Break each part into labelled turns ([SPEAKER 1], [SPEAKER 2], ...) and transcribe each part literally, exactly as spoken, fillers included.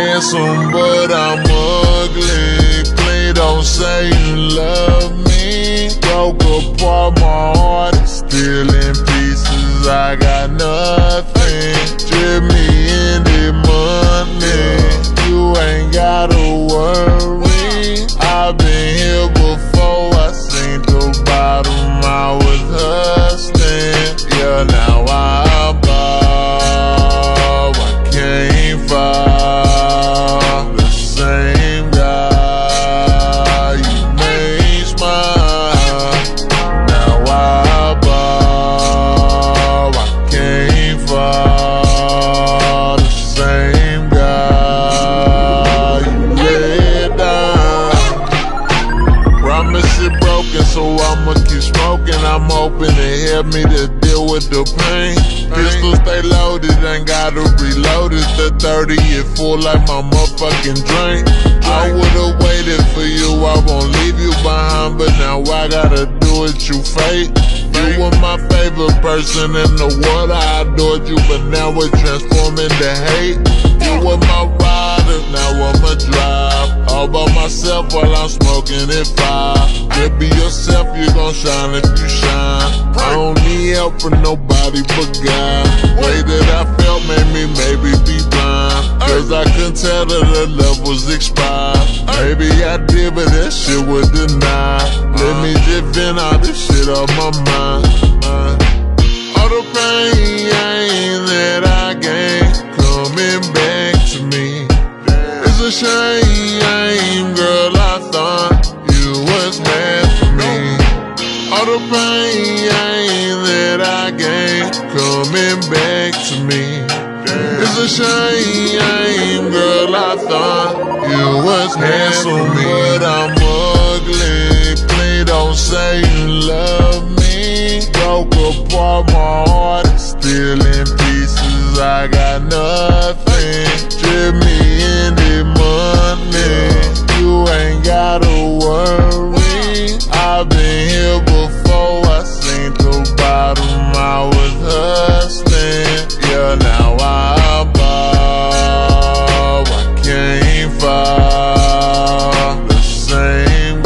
[SPEAKER 1] handsome, but I'm ugly. Please don't say you love me. Broke apart, my heart is still in pieces. I got nothing. Drip me in the money. You ain't gotta worry. I've been here before. I seen the bottom. I was hustling. Yeah, now I bow. I can't fall. The same guy you made smile. Now I bow. I can't fall. The same guy you let down. Promise it broken, so I'ma keep smoking. I'm hoping it help me to deal with the pain. Pistol stay loaded, ain't gotta reload it. The thirty is full like my motherfucking drink. I would've waited for you, I won't leave you behind, but now I gotta do it, you fake. You were my favorite person in the world, I adored you, but now we're transforming to hate. You were my rider, now I'ma drive all by myself while I'm smoking it fire. Just be yourself, you gon' shine if you shine. I don't need help from nobody but God. Way that I felt made me maybe be blind, cause I couldn't tell that the love was expired. Maybe I did, but that shit was denied. Let me just vent all this shit off my mind. All the pain that I gained coming back to me. It's a shame, girl, I thought you was meant for me. All the pain that I gained coming back to me. It's a shame, girl, I thought you was handsome, but I'm ugly. Please don't say you love me. Broke apart, my heart is still in pieces. I got nothing. Drip me in the money. You ain't gotta worry. I've been here before. I seen the bottom. I was hustling. Yeah, now I bow. I can't fall. The same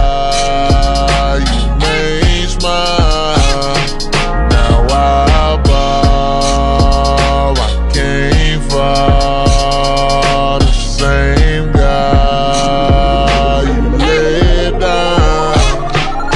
[SPEAKER 1] guy you made smile. Now I bow. I can't fall. The same guy you let down.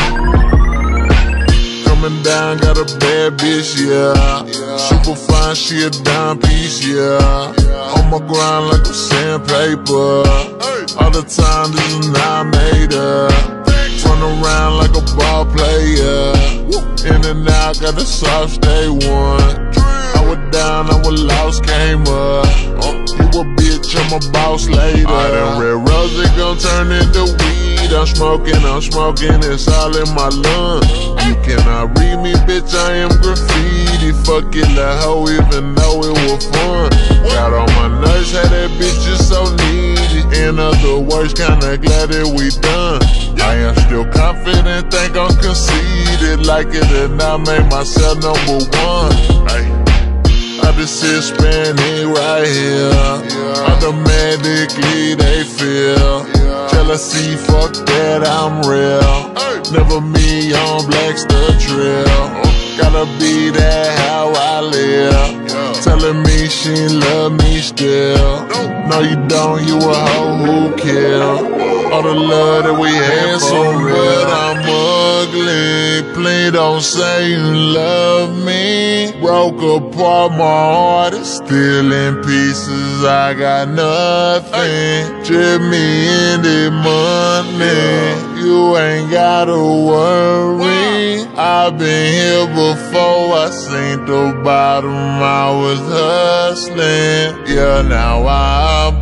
[SPEAKER 1] Coming down, got a bad bitch, yeah. Super fine, she a dime piece, yeah. On my grind like a sandpaper. All the time, this is not made up. Run around like a ball player. In and out, got the soft stay one. I was down, I was lost, came up. You a bitch, I'm a boss later. All them red roses gon' turn into weed. I'm smoking, I'm smoking, it's all in my lungs. You cannot read me, bitch, I am graffiti. Fuck it, la hoe, even though it was fun. Got on my nerves, had that bitch just so needy. In other words, kinda glad that we done. I am still confident, think I'm conceited. Like it or not, make myself number one. I just sit spinning right here. Automatically they feel jealousy, fuck that, I'm real. Never me on Blacksta trail. Gotta be that how I live. Telling me she love me still. No you don't, you a hoe who kill. All the love that we had for real. But I'm ugly, please don't say you love me. Broke apart, my heart is still in pieces. I got nothing. Drip me in the money. You ain't gotta worry. I've been here before. I seen the bottom. I was hustling. Yeah, now I